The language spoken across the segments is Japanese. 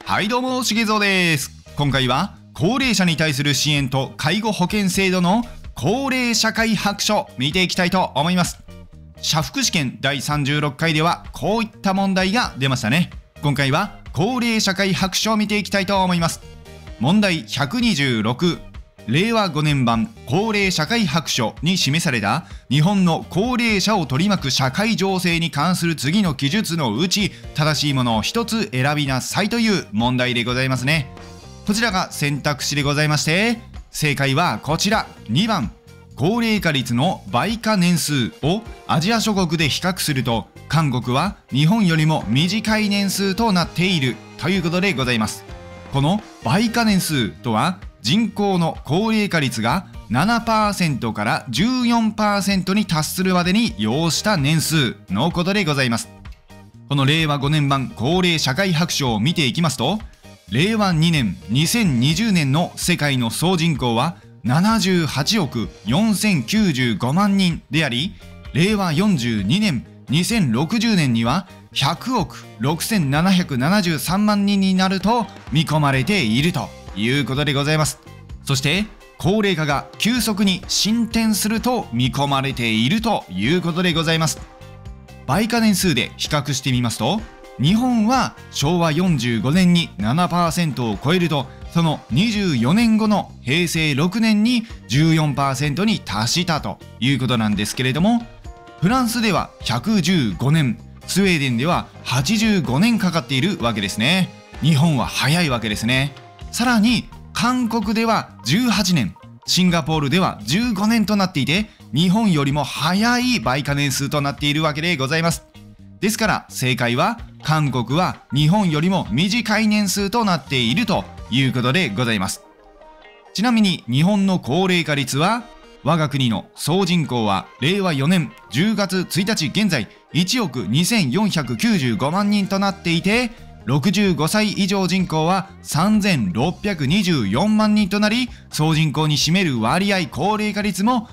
はいどうも、しげぞうです。今回は高齢者に対する支援と介護保険制度の高齢社会白書見ていきたいと思います。社福試験第36回ではこういった問題が出ましたね。今回は高齢社会白書を見ていきたいと思います。問題126、令和5年版高齢社会白書に示された日本の高齢者を取り巻く社会情勢に関する次の記述のうち正しいものを一つ選びなさいという問題でございますね。こちらが選択肢でございまして、正解はこちら2番、高齢化率の倍化年数をアジア諸国で比較すると韓国は日本よりも短い年数となっているということでございます。この倍化年数とは人口の高齢化率が 7% から 14% に達するまでに要した年数のことでございます。この令和5年版高齢社会白書を見ていきますと、令和2年2020年の世界の総人口は78億4095万人であり、令和42年2060年には100億6773万人になると見込まれているということでございます。そして高齢化が急速に進展すると見込まれているということでございます。倍化年数で比較してみますと、日本は昭和45年に 7% を超えると、その24年後の平成6年に 14% に達したということなんですけれども、フランスでは115年、スウェーデンでは85年かかっているわけですね。日本は早いわけですね。さらに韓国では18年、シンガポールでは15年となっていて、日本よりも早い倍化年数となっているわけでございます。ですから正解は韓国は日本よりも短い年数となっているということでございます。ちなみに日本の高齢化率は、我が国の総人口は令和4年10月1日現在1億2495万人となっていて、65歳以上人口は3624万人となり、総人口に占める割合高齢化率も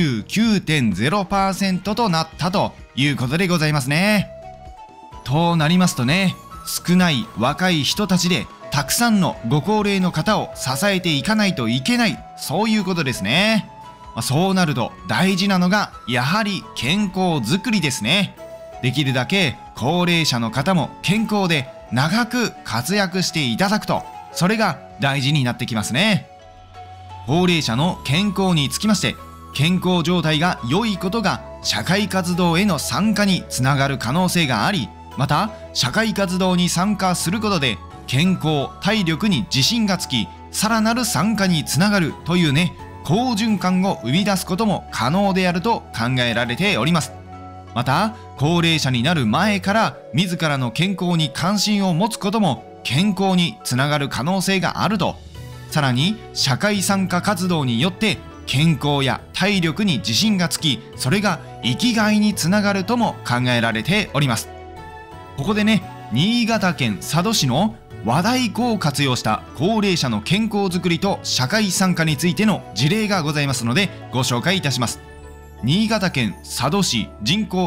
29.0% となったということでございますね。となりますとね、少ない若い人たちでたくさんのご高齢の方を支えていかないといけない、そういうことですね。そうなると大事なのがやはり健康づくりですね。できるだけ高齢者の方も健康で長く活躍していただくと、それが大事になってきますね。高齢者の健康につきまして、健康状態が良いことが社会活動への参加につながる可能性があり、また社会活動に参加することで健康・体力に自信がつき、さらなる参加につながるというね、好循環を生み出すことも可能であると考えられております。また高齢者になる前から自らの健康に関心を持つことも健康につながる可能性があると、さらに社会参加活動によって健康や体力に自信がつき、それが生きがいにつながるとも考えられております。ここでね、新潟県佐渡市の和太鼓を活用した高齢者の健康づくりと社会参加についての事例がございますのでご紹介いたします。新潟県佐渡市、人口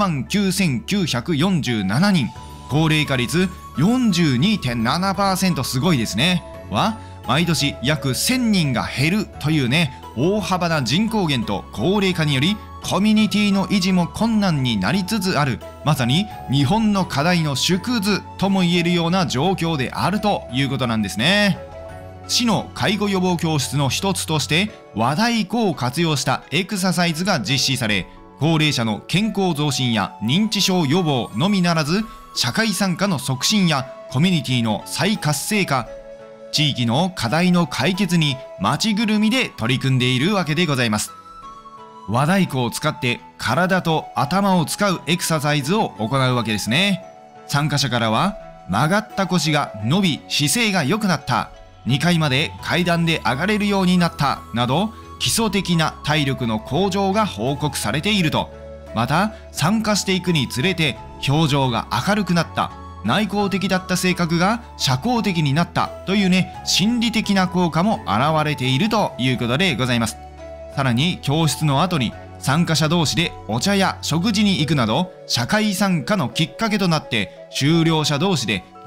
49,947人、高齢化率 42.7%、 すごいですね。は毎年約1000人が減るというね、大幅な人口減と高齢化によりコミュニティの維持も困難になりつつある、まさに日本の課題の縮図とも言えるような状況であるということなんですね。市の介護予防教室の一つとして和太鼓を活用したエクササイズが実施され、高齢者の健康増進や認知症予防のみならず、社会参加の促進やコミュニティの再活性化、地域の課題の解決に町ぐるみで取り組んでいるわけでございます。和太鼓を使って体と頭を使うエクササイズを行うわけですね。参加者からは、曲がった腰が伸び姿勢が良くなった、2階まで階段で上がれるようになったなど、基礎的な体力の向上が報告されていると。また参加していくにつれて表情が明るくなった、内向的だった性格が社交的になったというね、心理的な効果も現れているということでございます。さらに教室の後に参加者同士でお茶や食事に行くなど、社会参加のきっかけとなって、修了者同士で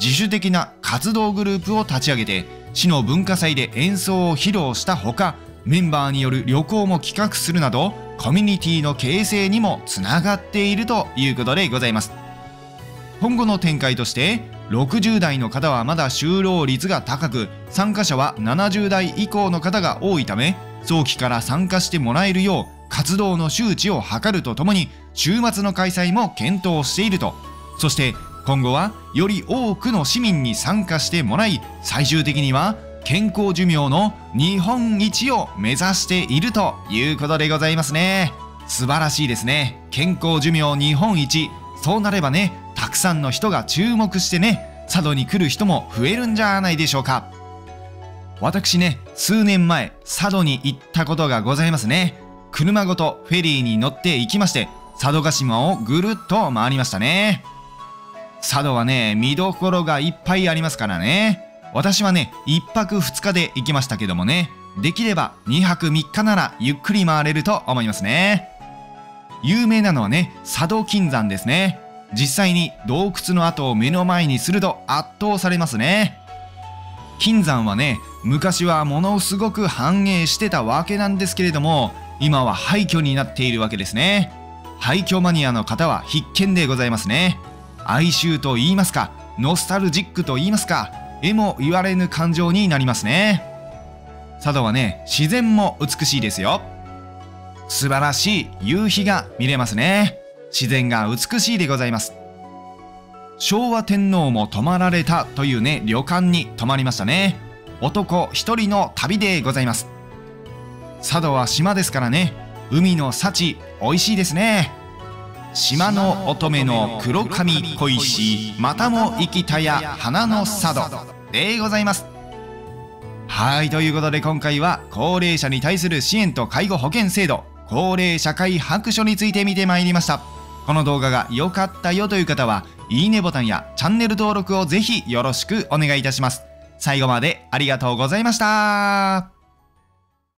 自主的な活動グループを立ち上げて、市の文化祭で演奏を披露したほか、メンバーによる旅行も企画するなど、コミュニティの形成にもつながっているということでございます。今後の展開として、60代の方はまだ就労率が高く、参加者は70代以降の方が多いため、早期から参加してもらえるよう活動の周知を図るとともに、週末の開催も検討していると。そして今後はより多くの市民に参加してもらい、最終的には健康寿命の日本一を目指しているということでございますね。素晴らしいですね。健康寿命日本一。そうなればね、たくさんの人が注目してね、佐渡に来る人も増えるんじゃないでしょうか。私ね、数年前佐渡に行ったことがございますね。車ごとフェリーに乗って行きまして、佐渡島をぐるっと回りましたね。佐渡はね、見どころがいっぱいありますからね。私はね、1泊2日で行きましたけどもね、できれば2泊3日ならゆっくり回れると思いますね。有名なのはね、佐渡金山ですね。実際に洞窟の跡を目の前にすると圧倒されますね。金山はね、昔はものすごく繁栄してたわけなんですけれども、今は廃墟になっているわけですね。廃墟マニアの方は必見でございますね。哀愁と言いますか、ノスタルジックと言いますか、えも言われぬ感情になりますね。佐渡はね、自然も美しいですよ。素晴らしい夕日が見れますね。自然が美しいでございます。昭和天皇も泊まられたというね、旅館に泊まりましたね。男一人の旅でございます。佐渡は島ですからね、海の幸美味しいですね。島の乙女の黒髪恋し、またも生きたや花の佐渡でございます。はい、ということで今回は高齢者に対する支援と介護保険制度、高齢社会白書について見てまいりました。この動画が良かったよという方は、いいねボタンやチャンネル登録をぜひよろしくお願いいたします。最後までありがとうございました。